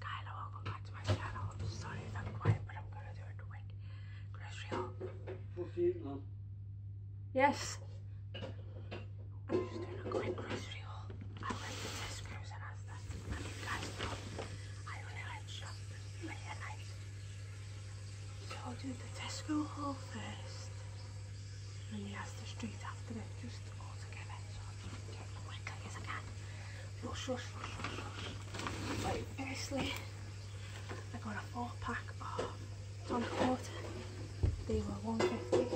Skylar, welcome back to my channel. I'm sorry if I'm quiet, but I'm going to do a quick grocery haul. What have you eaten on? Yes. I'm just doing a quick grocery haul. I went to Tesco's and Asda. And you guys know I only like shop late at night. So I'll do the Tesco haul first. And the Asda straight after it, just all together. So I'll just do it quickly as I can. Rush. Right, firstly, I got a 4-pack of tonic water. They were £1.50.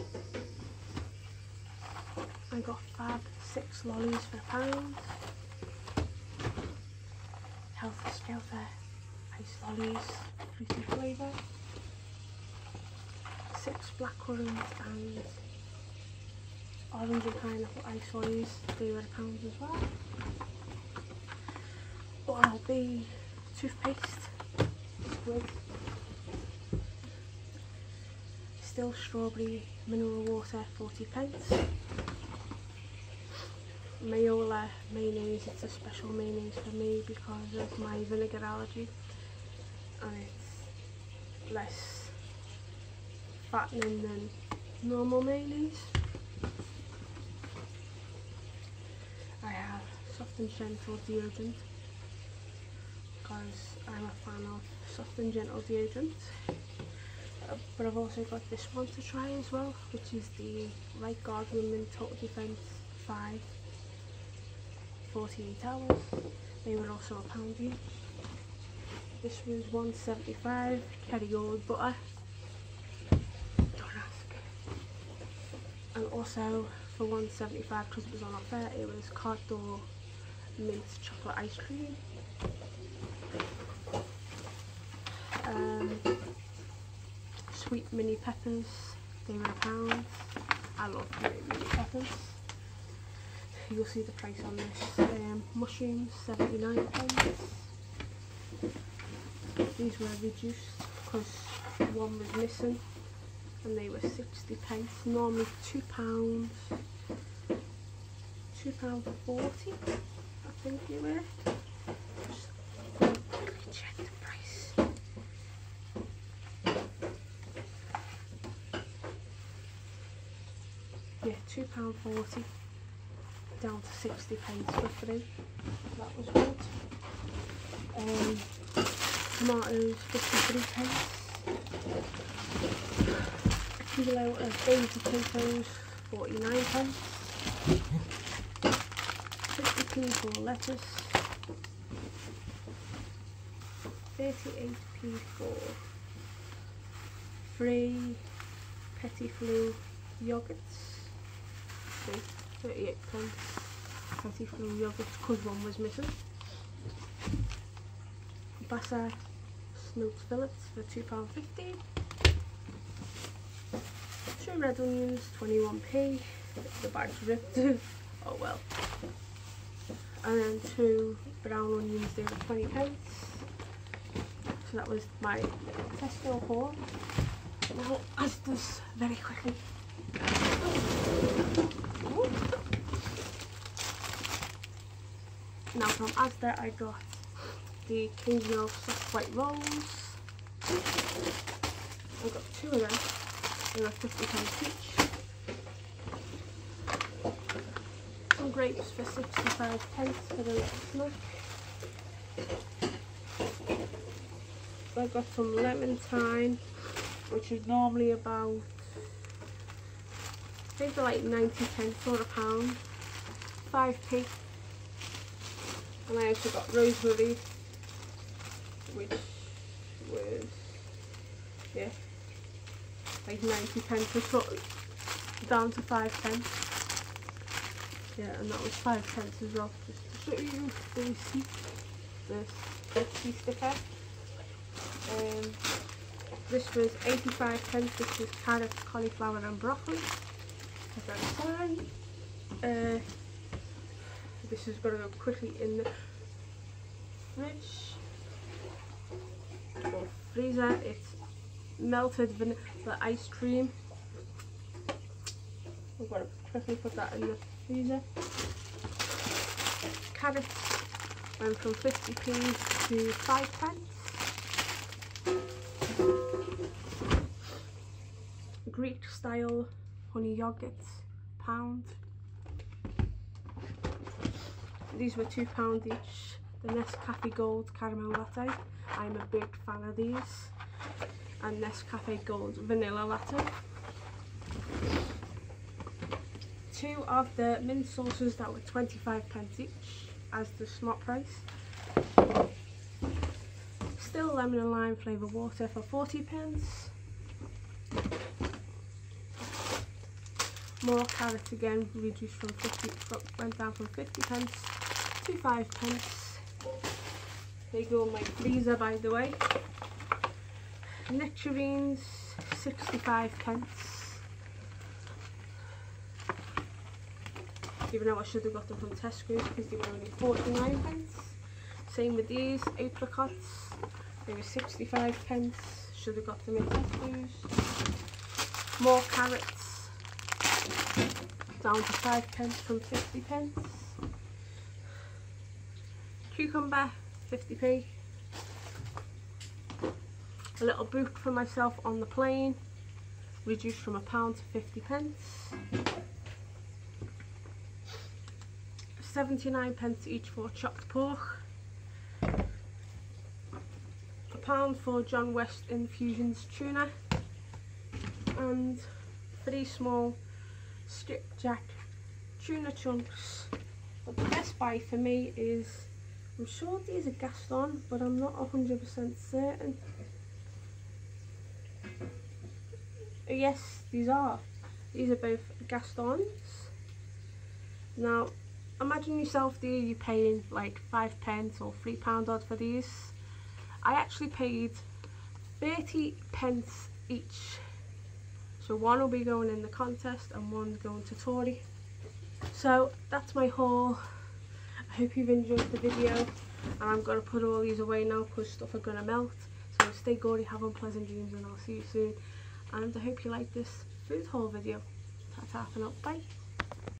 I got Fab 6 lollies for £1. Healthy Skelter ice lollies, fruity flavour. 6 blackcurrant and orange and pineapple ice lollies. They were £1 as well. Oral-B toothpaste with Still Strawberry mineral water, 40p. Mayola mayonnaise, it's a special mayonnaise for me because of my vinegar allergy, and it's less fattening than normal mayonnaise. I have Soft and Gentle deodorant because I'm a fan of Soft and Gentle deodorant. But I've also got this one to try as well, which is the Right Guard Women Total Defense 5 48 hours. They were also £1 each. This was £1.75. Kerrygold butter. Don't ask. And also for £1.75, because it was on offer, it was Carte d'Or mint chocolate ice cream. Sweet mini peppers, they were £1. I love mini peppers. You'll see the price on this. Mushrooms, 79p. These were reduced because one was missing and they were 60p. Normally £2, £2.40, I think they were. Just quickly check the price. Yeah, £2.40 down to 60p for 3. That was good. Tomatoes, 53p. A kilo of baby potatoes, 49p. 50p for lettuce. 38p for 3 Petit Flou yogurts. 38p Petit Flou yogurts because one was missing. Bassa smoked fillets for £2.50. 2 red onions, 21p. The bag's ripped. Oh well. And then 2 brown onions, they were 20p. So that was my Tesco haul. Now Asda's very quickly. Now from Asda I got the King's Milk soft white rolls. I got 2 of them. They were 50p each. Some grapes for 65p for the little snack. I got some lemon thyme, which is normally about, I think they're like 90p or £1, 5p. And I also got rosemary, which was, yeah, like 90p, so down to 5p. Yeah, and that was 5p as well, just to show you the receipt, the Etsy sticker. This was 85p, which is carrot, cauliflower and broccoli. This is going to go quickly in the fridge or freezer. It's melted vanilla ice cream. We've got to quickly put that in the freezer. Carrots went from 50p to 5p. Greek style honey yogurts, £1. These were £2 each. The Nescafe Gold Caramel Latte, I'm a big fan of these. And Nescafe Gold Vanilla Latte. 2 of the mint sauces that were 25p each as the smart price. Still lemon and lime flavour water for 40p. More carrots again, reduced from 50, went down from 50p to 5p. They go in my freezer, by the way. Nectarines, 65p. Even though I should have got them from Tesco's because they were only 49p. Same with these apricots, they were 65p. Should have got them in Tesco's. More carrots, down to 5p from 50p. Cucumber, 50p. A little boot for myself on the plane, reduced from £1 to 50p. 79p each for chopped pork. £1 for John West Infusions tuna. And 3 small skipjack tuna chunks. But the best buy for me is, I'm sure these are Gaston, but I'm not 100% certain. Yes, these are. These are both Gastons. Now, imagine yourself there, you're paying like 5p or £3 odd for these. I actually paid 30p each. So one will be going in the contest and one going to Tory. So that's my haul. I hope you've enjoyed the video, and I'm going to put all these away now because stuff are going to melt. So stay gory, have unpleasant dreams, and I'll see you soon. And I hope you like this food haul video. Ta-ta for now, bye.